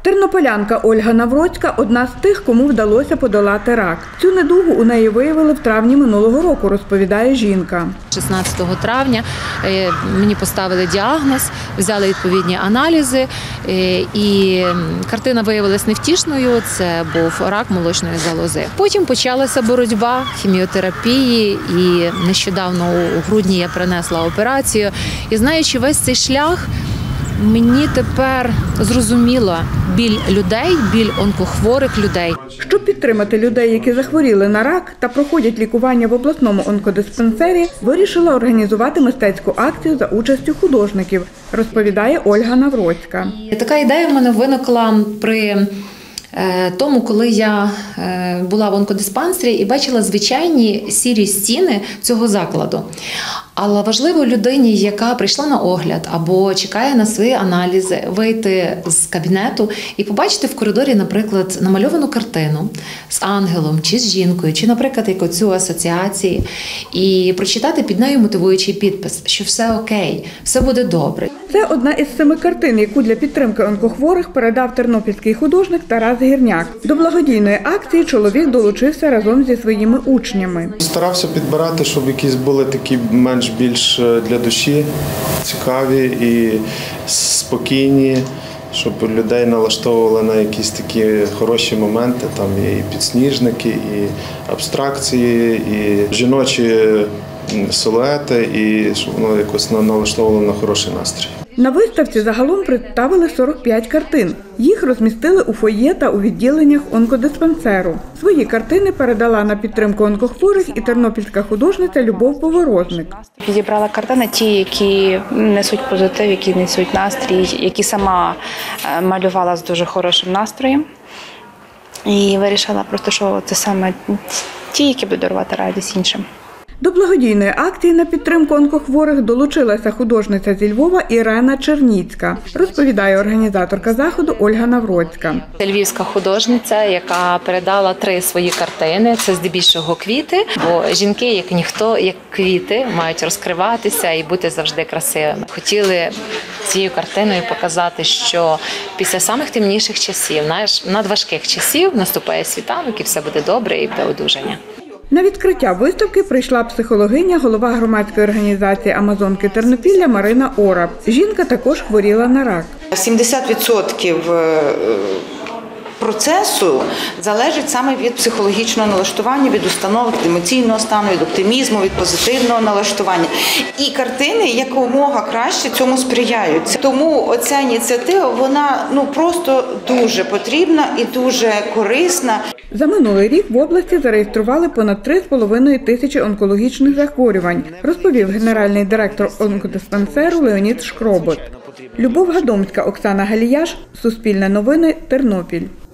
Тернополянка Ольга Навроцька – одна з тих, кому вдалося подолати рак. Цю недугу у неї виявили в травні минулого року, розповідає жінка. 16 травня мені поставили діагноз, взяли відповідні аналізи, і картина виявилась невтішною – це був рак молочної залози. Потім почалася боротьба, хіміотерапії, і нещодавно у грудні я перенесла операцію. І знаючи весь цей шлях, мені тепер зрозуміло біль людей, біль онкохворих людей. Щоб підтримати людей, які захворіли на рак та проходять лікування в обласному онкодиспансері, вирішила організувати мистецьку акцію за участю художників, розповідає Ольга Навроцька. Така ідея в мене виникла при тому, коли я була в онкодиспансері і бачила звичайні сірі стіни цього закладу. Але важливо людині, яка прийшла на огляд або чекає на свої аналізи, вийти з кабінету і побачити в коридорі, наприклад, намальовану картину з ангелом чи з жінкою, чи, наприклад, як оцю асоціації, і прочитати під нею мотивуючий підпис, що все окей, все буде добре. Це одна із 7 картин, яку для підтримки онкохворих передав тернопільський художник Тарас Гірняк. До благодійної акції чоловік долучився разом зі своїми учнями. Старався підбирати, щоб якісь були такі більш для душі, цікаві і спокійні, щоб людей налаштовували на якісь такі хороші моменти. Там є і підсніжники, і абстракції, і жіночі силуети, і щоб воно якось налаштовувало на хороший настрій. На виставці загалом представили 45 картин. Їх розмістили у фоє та у відділеннях онкодиспансеру. Свої картини передала на підтримку онкохворих і тернопільська художниця Любов Поворозник. Підібрала картини ті, які несуть позитив, які несуть настрій, які сама малювала з дуже хорошим настроєм. І вирішила просто, що це саме ті, які будуть дарувати радість іншим. До благодійної акції на підтримку онкохворих долучилася художниця зі Львова Ірена Черніцька, розповідає організаторка заходу Ольга Навроцька. Це львівська художниця, яка передала 3 свої картини. Це здебільшого квіти, бо жінки, як ніхто, як квіти, мають розкриватися і бути завжди красивими. Хотіли цією картиною показати, що після самих темніших часів, надважких часів, наступає світанок і все буде добре і буде одужання. На відкриття виставки прийшла психологиня, голова громадської організації «Амазонки Тернопілля» Марина Ораб. Жінка також хворіла на рак. 70% процесу залежить саме від психологічного налаштування, від установок, від емоційного стану, від оптимізму, від позитивного налаштування. І картини якомога краще цьому сприяють. Тому оця ініціатива, вона просто дуже потрібна і дуже корисна. За минулий рік в області зареєстрували понад 3,5 тисячі онкологічних захворювань, розповів генеральний директор онкодиспансеру Леонід Шкробот. Любов Гадомська, Оксана Галіяш, Суспільне новини, Тернопіль.